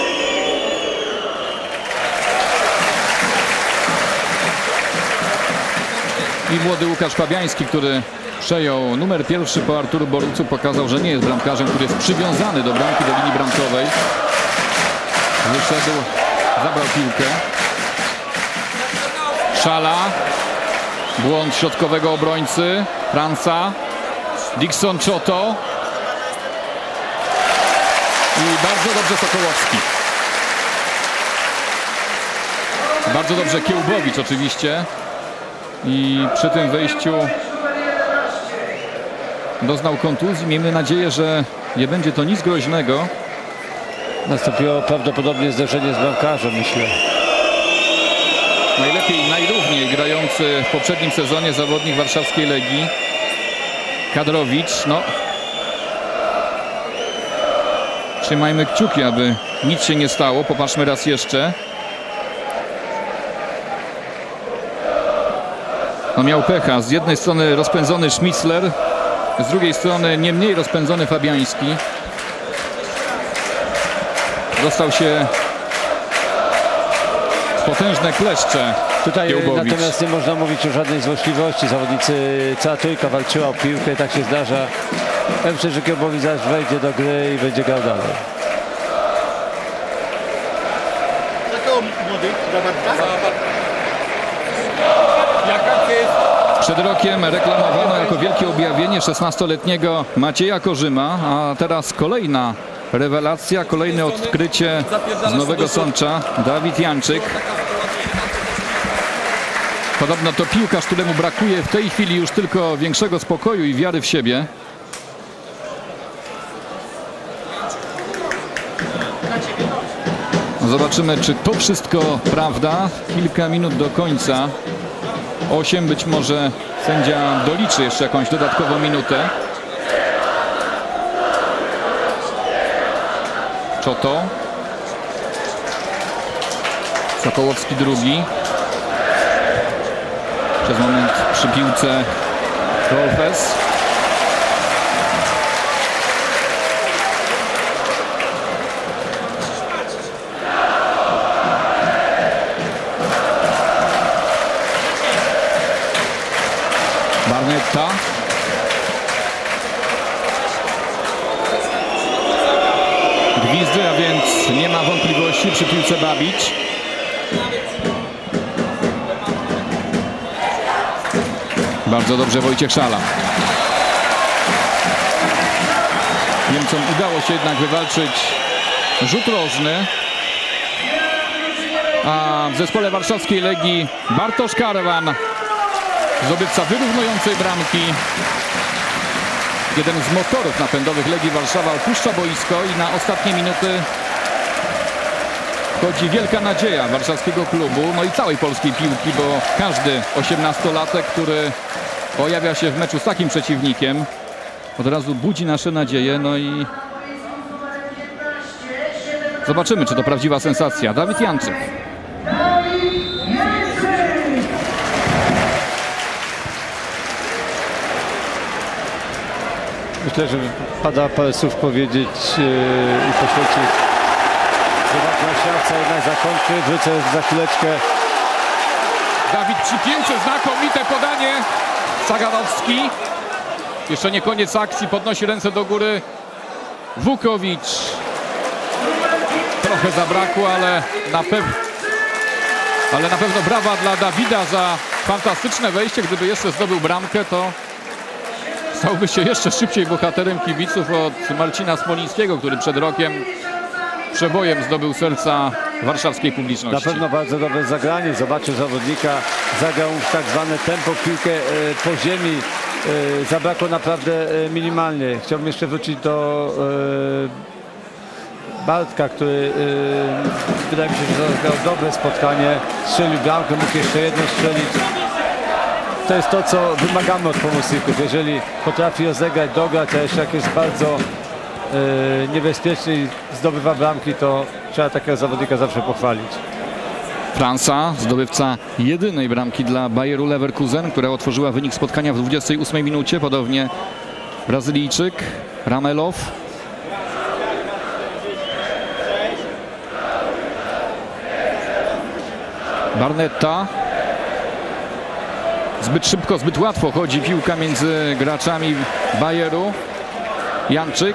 I młody Łukasz Fabiański, który przejął numer 1 po Arturu Borucu, pokazał, że nie jest bramkarzem, który jest przywiązany do bramki, do linii bramkowej. Wyszedł, zabrał piłkę. Szala. Błąd środkowego obrońcy Franca. Dixon Czoto. I bardzo dobrze Sokołowski. Bardzo dobrze Kiełbowicz oczywiście. I przy tym wejściu doznał kontuzji. Miejmy nadzieję, że nie będzie to nic groźnego. Nastąpiło prawdopodobnie zderzenie z bramkarzem, myślę. Najlepiej, najrówniej grający w poprzednim sezonie zawodnik warszawskiej Legii Kadrowicz. No, trzymajmy kciuki, aby nic się nie stało. Popatrzmy raz jeszcze. No, miał pecha. Z jednej strony rozpędzony Schmitzler, z drugiej strony nie mniej rozpędzony Fabiański. Dostał się potężne kleszcze. Tutaj Kiełbowicz. natomiast nie można mówić o żadnej złośliwości. Zawodnicy, cała trójka walczyła o piłkę, tak się zdarza. Ja myślę, że Kiełbowicz zaraz wejdzie do gry i będzie grał dalej. Przed rokiem reklamowano jako wielkie objawienie 16-letniego Macieja Korzyma, a teraz kolejna rewelacja, kolejne odkrycie z Nowego Sącza, Dawid Janczyk. Podobno to piłkarz, któremu brakuje w tej chwili już tylko większego spokoju i wiary w siebie. Zobaczymy, czy to wszystko prawda. Kilka minut do końca. 8, być może sędzia doliczy jeszcze jakąś dodatkową minutę. Czoto. Sokołowski drugi. Przez moment przy piłce Rolfes. Barnetta. Gwizdy, a więc nie ma wątpliwości przy piłce Babić. Bardzo dobrze Wojciech Szala. Niemcom udało się jednak wywalczyć rzut rożny. A w zespole warszawskiej Legii Bartosz Karwan, zdobywca wyrównującej bramki. Jeden z motorów napędowych Legii Warszawa opuszcza boisko i na ostatnie minuty wchodzi wielka nadzieja warszawskiego klubu, no i całej polskiej piłki, bo każdy 18-latek, który pojawia się w meczu z takim przeciwnikiem, od razu budzi nasze nadzieje, no i zobaczymy, czy to prawdziwa sensacja. Dawid Janczyk. Myślę, że pada parę słów powiedzieć i poświęcić. Zobacz na siatce, jednak zakończy, wrócę za chwileczkę. Dawid przypięcie, znakomite podanie. Saganowski. Jeszcze nie koniec akcji, podnosi ręce do góry Wukowicz. Trochę zabrakło, ale na pewno brawa dla Dawida za fantastyczne wejście. Gdyby jeszcze zdobył bramkę, to stałby się jeszcze szybciej bohaterem kibiców od Marcina Smolińskiego, który przed rokiem przebojem zdobył serca warszawskiej publiczności. Na pewno bardzo dobre zagranie. Zobaczył zawodnika, zagrał w tak zwane tempo, piłkę po ziemi. Zabrakło naprawdę minimalnie. Chciałbym jeszcze wrócić do Bartka, który wydaje mi się, że zagrał dobre spotkanie. Strzelił bramkę, mógł jeszcze jedno strzelić. To jest to, co wymagamy od pomocników. Jeżeli potrafi rozegrać, dograć, a jeszcze jak jest bardzo niebezpieczny i zdobywa bramki, to trzeba takiego zawodnika zawsze pochwalić. Fransa, zdobywca jedynej bramki dla Bayeru Leverkusen, która otworzyła wynik spotkania w 28 minucie. Podobnie Brazylijczyk Ramelow. Barnetta. Zbyt szybko, zbyt łatwo chodzi piłka między graczami Bayeru. Janczyk.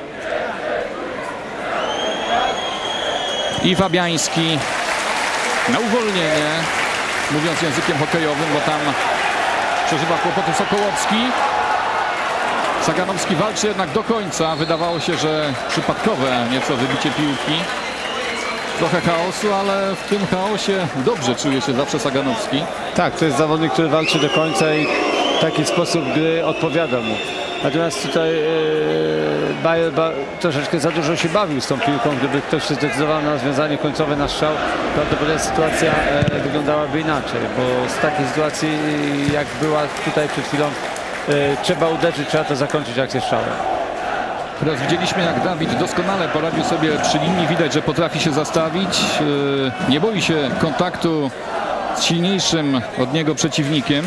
I Fabiański na uwolnienie, mówiąc językiem hokejowym, bo tam przeżywa kłopoty Sokołowski. Saganowski walczy jednak do końca. Wydawało się, że przypadkowe nieco wybicie piłki. Trochę chaosu, ale w tym chaosie dobrze czuje się zawsze Saganowski. Tak, to jest zawodnik, który walczy do końca i taki sposób gry odpowiada mu. Natomiast tutaj Bayer troszeczkę za dużo się bawił z tą piłką. Gdyby ktoś się zdecydował na rozwiązanie końcowe, na strzał, prawdopodobnie sytuacja wyglądałaby inaczej, bo z takiej sytuacji, jak była tutaj przed chwilą, trzeba uderzyć, trzeba to zakończyć akcję strzałem. Teraz widzieliśmy, jak Dawid doskonale poradził sobie przy linii. Widać, że potrafi się zastawić. Nie boi się kontaktu z silniejszym od niego przeciwnikiem.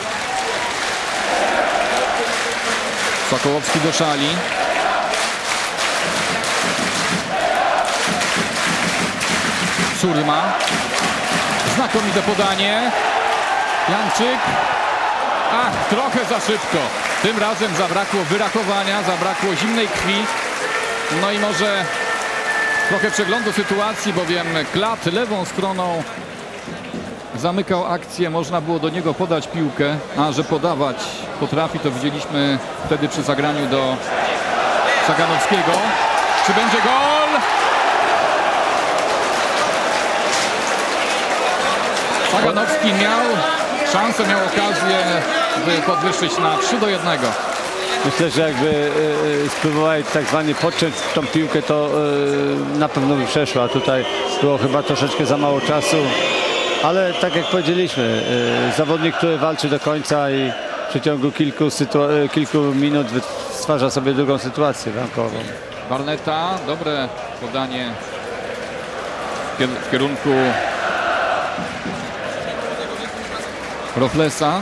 Sokołowski do szali. Surma. Znakomite podanie. Janczyk. Ach, trochę za szybko. Tym razem zabrakło wyrachowania, zabrakło zimnej krwi. No i może Trochę przeglądu sytuacji, bowiem Klat lewą stroną zamykał akcję, można było do niego podać piłkę, a że podawać potrafi, to widzieliśmy wtedy przy zagraniu do Saganowskiego. Czy będzie gol? Saganowski miał szansę, miał okazję, by podwyższyć na 3-1. Myślę, że jakby spróbowali tak zwanie podciąć tą piłkę, to na pewno by przeszła. Tutaj było chyba troszeczkę za mało czasu, ale tak jak powiedzieliśmy, zawodnik, który walczy do końca i w przeciągu kilku minut stwarza sobie drugą sytuację bramkową. Barneta, dobre podanie w kierunku Roflesa.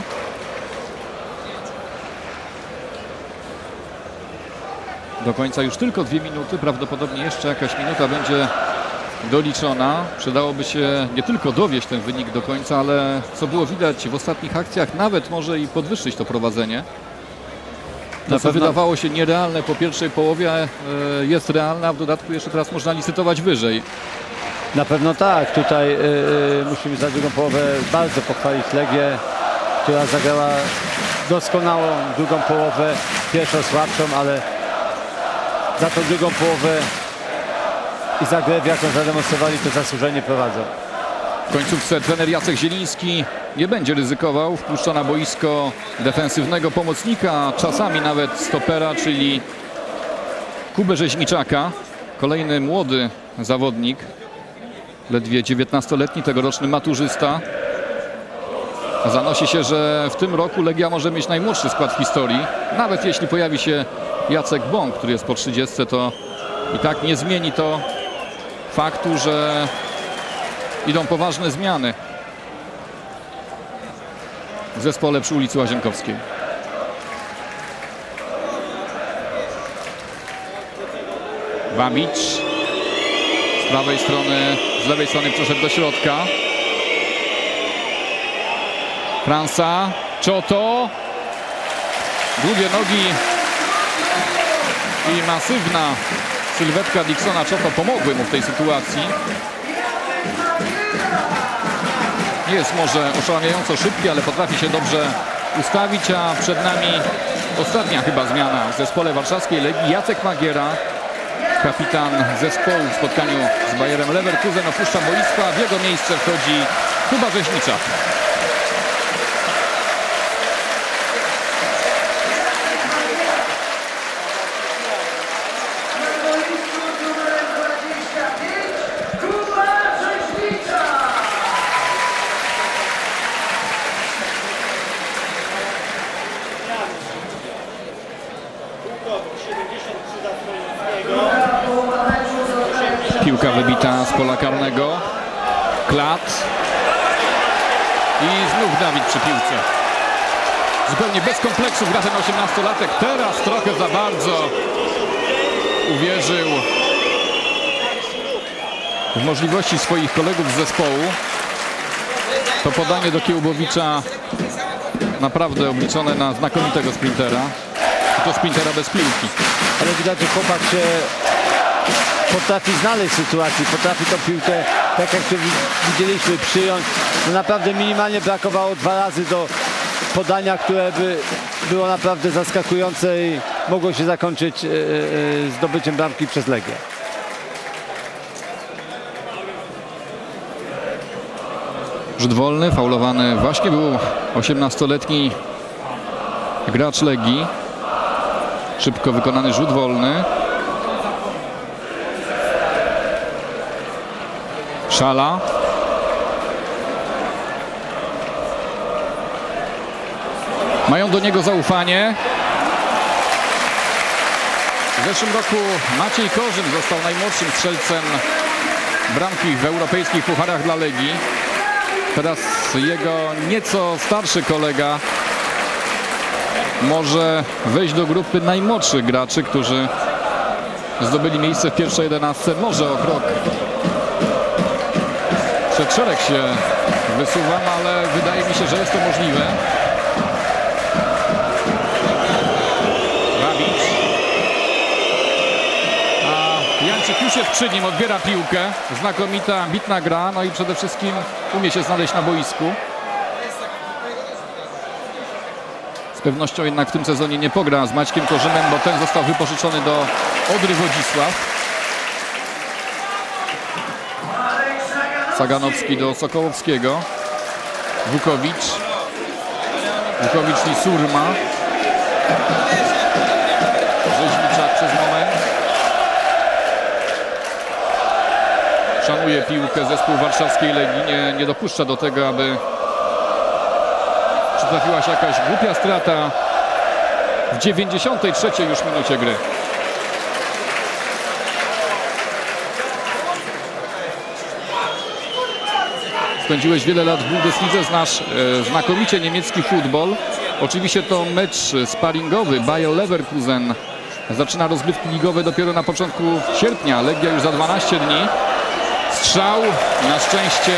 Do końca już tylko 2 minuty, prawdopodobnie jeszcze jakaś minuta będzie doliczona. Przydałoby się nie tylko dowieść ten wynik do końca, ale co było widać w ostatnich akcjach, nawet może i podwyższyć to prowadzenie. To, co wydawało się nierealne po pierwszej połowie, jest realne, a w dodatku jeszcze teraz można licytować wyżej. Na pewno tak. Tutaj musimy za drugą połowę bardzo pochwalić Legię, która zagrała doskonałą drugą połowę, pierwszą słabszą, ale za tą drugą połowę i za grę, jaką zademonstrowali, to zasłużenie prowadzą. W końcówce trener Jacek Zieliński nie będzie ryzykował. Wpuszcza na boisko defensywnego pomocnika, czasami nawet stopera, czyli Kubę Rzeźniczaka. Kolejny młody zawodnik, ledwie 19-letni, tegoroczny maturzysta. Zanosi się, że w tym roku Legia może mieć najmłodszy skład w historii. Nawet jeśli pojawi się Jacek Bąk, który jest po 30, to i tak nie zmieni to faktu, że idą poważne zmiany w zespole przy ulicy Łazienkowskiej. Babić z prawej strony, z lewej strony przeszedł do środka. Fransa, Cioto, długie nogi i masywna sylwetka Dicksona Cioto pomogły mu w tej sytuacji. Nie jest może oszałamiająco szybki, ale potrafi się dobrze ustawić, a przed nami ostatnia chyba zmiana w zespole warszawskiej Legii. Jacek Magiera, kapitan zespołu w spotkaniu z Bayerem Leverkusen, opuszcza boisko, a w jego miejsce wchodzi Kuba Rzeźniczak. Piłka wybita z pola karnego. Klat. I znów Dawid przy piłce. Zupełnie bez kompleksów gra ten 18-latek. Teraz trochę za bardzo uwierzył w możliwości swoich kolegów z zespołu. To podanie do Kiełbowicza naprawdę obliczone na znakomitego sprintera. I to sprintera bez piłki. Ale widać, że chłopak się potrafi znaleźć sytuacji, potrafi tą piłkę, tak jak to widzieliśmy, przyjąć. No naprawdę minimalnie brakowało 2 razy do podania, które by było naprawdę zaskakujące i mogło się zakończyć zdobyciem bramki przez Legię. Rzut wolny, faulowany właśnie był 18-letni gracz Legii. Szybko wykonany rzut wolny. Szala. Mają do niego zaufanie. W zeszłym roku Maciej Korzyn został najmłodszym strzelcem bramki w europejskich pucharach dla Legii. Teraz jego nieco starszy kolega może wejść do grupy najmłodszych graczy, którzy zdobyli miejsce w pierwszej 11. Może o krok przed szereg się wysuwam, ale wydaje mi się, że jest to możliwe. Babić. A Jan Japończyk już jest przy nim, odbiera piłkę. Znakomita, ambitna gra, no i przede wszystkim umie się znaleźć na boisku. Z pewnością jednak w tym sezonie nie pogra z Maćkiem Korzynem, bo ten został wypożyczony do Odry Wodzisław. Saganowski do Sokołowskiego. Wukowicz. Wukowicz i Surma. Rzeźniczak przez moment. Szanuje piłkę zespół warszawskiej Legii. Nie dopuszcza do tego, aby przytrafiła się jakaś głupia strata w 93. już minucie gry. Spędziłeś wiele lat w Bundeslidze, znasz znakomicie niemiecki futbol. Oczywiście to mecz sparingowy. Bayer Leverkusen zaczyna rozgrywki ligowe dopiero na początku sierpnia. Legia już za 12 dni. Strzał, na szczęście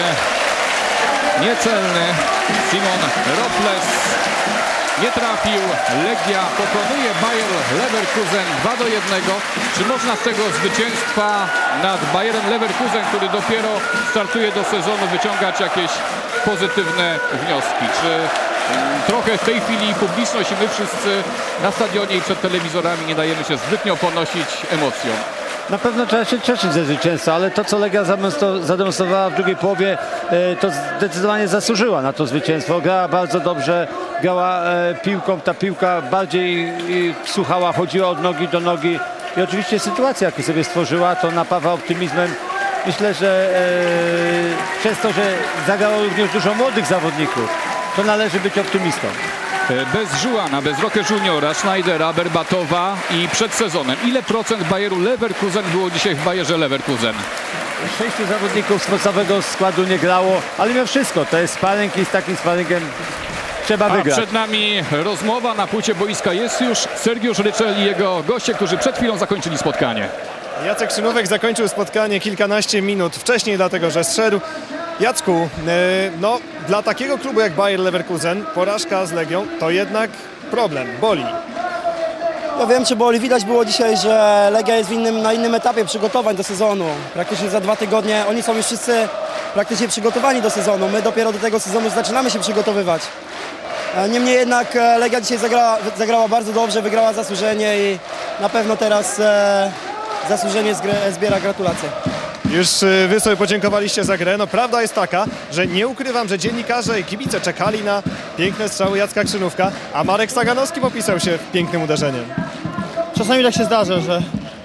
niecelny. Simon Robles nie trafił. Legia pokonuje Bayer Leverkusen 2-1. Czy można z tego zwycięstwa nad Bayerem Leverkusen, który dopiero startuje do sezonu, wyciągać jakieś pozytywne wnioski? Czy trochę w tej chwili publiczność i my wszyscy na stadionie i przed telewizorami nie dajemy się zbytnio ponosić emocją? Na pewno trzeba się cieszyć ze zwycięstwa, ale to, co Legia zademonstrowała w drugiej połowie, to zdecydowanie zasłużyła na to zwycięstwo. Grała bardzo dobrze, grała piłką, ta piłka bardziej słuchała, chodziła od nogi do nogi i oczywiście sytuacja, jaką sobie stworzyła, to napawa optymizmem. Myślę, że przez to, że zagrało również dużo młodych zawodników, to należy być optymistą. Bez Żuana, bez Roque Juniora, Schneidera, Berbatowa i przed sezonem. Ile procent Bayeru Leverkusen było dzisiaj w Bayerze Leverkusen? 6 zawodników z podstawowego składu nie grało, ale mimo wszystko to jest sparing i z takim sparingiem trzeba wygrać. Przed nami rozmowa na płycie boiska. Jest już Sergiusz Ryczel i jego goście, którzy przed chwilą zakończyli spotkanie. Jacek Szynówek zakończył spotkanie kilkanaście minut wcześniej, dlatego że zszedł. Jacku, no dla takiego klubu jak Bayer Leverkusen porażka z Legią to jednak problem, boli. Ja wiem, czy boli. Widać było dzisiaj, że Legia jest na innym etapie przygotowań do sezonu. Praktycznie za 2 tygodnie oni są już wszyscy praktycznie przygotowani do sezonu. My dopiero do tego sezonu zaczynamy się przygotowywać. Niemniej jednak Legia dzisiaj zagrała bardzo dobrze, wygrała zasłużenie i na pewno teraz zasłużenie zbiera gratulacje. Już wy sobie podziękowaliście za grę. No prawda jest taka, że nie ukrywam, że dziennikarze i kibice czekali na piękne strzały Jacka Krzynówka, a Marek Saganowski popisał się pięknym uderzeniem. Czasami tak się zdarza, że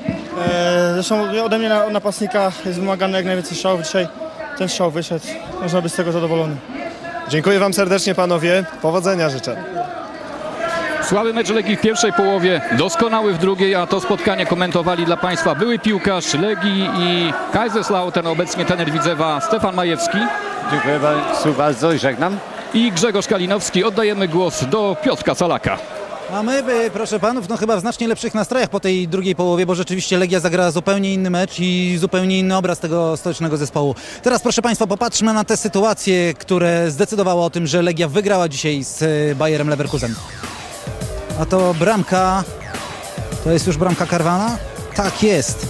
zresztą ode mnie napastnika jest wymagany jak najwięcej strzałów. Dzisiaj ten strzał wyszedł. Można być z tego zadowolony. Dziękuję wam serdecznie, panowie. Powodzenia życzę. Słaby mecz Legii w pierwszej połowie, doskonały w drugiej, a to spotkanie komentowali dla Państwa były piłkarz Legii i Kaiserslautern, obecnie trener Widzewa Stefan Majewski. Dziękuję bardzo i żegnam. I Grzegorz Kalinowski. Oddajemy głos do Piotrka Calaka. A my, proszę panów, no chyba w znacznie lepszych nastrojach po tej drugiej połowie, bo rzeczywiście Legia zagrała zupełnie inny mecz i zupełnie inny obraz tego stołecznego zespołu. Teraz, proszę państwa, popatrzmy na te sytuacje, które zdecydowały o tym, że Legia wygrała dzisiaj z Bayerem Leverkusen. A to bramka, to jest już bramka Karwana? Tak jest.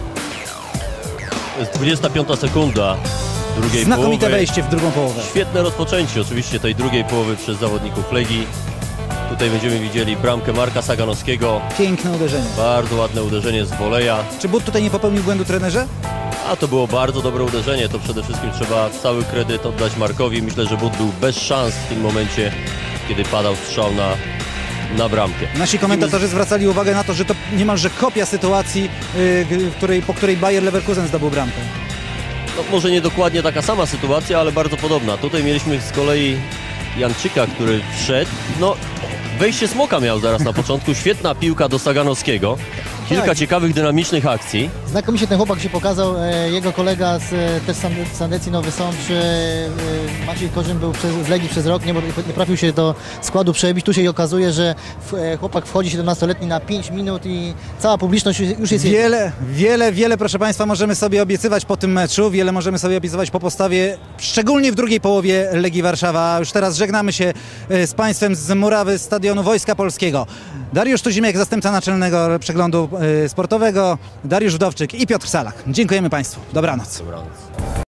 To jest 25 sekunda drugiej połowy. Znakomite wejście w drugą połowę. Świetne rozpoczęcie oczywiście tej drugiej połowy przez zawodników Legii. Tutaj będziemy widzieli bramkę Marka Saganowskiego. Piękne uderzenie. Bardzo ładne uderzenie z woleja. Czy But tutaj nie popełnił błędu, trenerze? A to było bardzo dobre uderzenie. To przede wszystkim trzeba cały kredyt oddać Markowi. Myślę, że But był bez szans w tym momencie, kiedy padał strzał na bramkę. Nasi komentatorzy zwracali uwagę na to, że to niemalże kopia sytuacji, po której Bayer Leverkusen zdobył bramkę. No, może nie dokładnie taka sama sytuacja, ale bardzo podobna. Tutaj mieliśmy z kolei Janczyka, który wszedł. No, wejście Smoka miał zaraz na początku. Świetna piłka do Saganowskiego. Kilka ciekawych, dynamicznych akcji. Znakomicie ten chłopak się pokazał. Jego kolega też z Sandecji Nowy Sącz, Maciej Korzyn, był w Legii przez rok, nie trafił się do składu przebić. Tu się okazuje, że chłopak wchodzi 17-letni na 5 minut i cała publiczność już jest... Wiele, proszę państwa, możemy sobie obiecywać po tym meczu. Wiele możemy sobie obiecywać po postawie, szczególnie w drugiej połowie Legii Warszawa. Już teraz żegnamy się z państwem z murawy Stadionu Wojska Polskiego. Dariusz Tuzimek, zastępca naczelnego przeglądu sportowego, Dariusz Wdowczyk i Piotr Salak. Dziękujemy Państwu. Dobranoc. Dobranoc.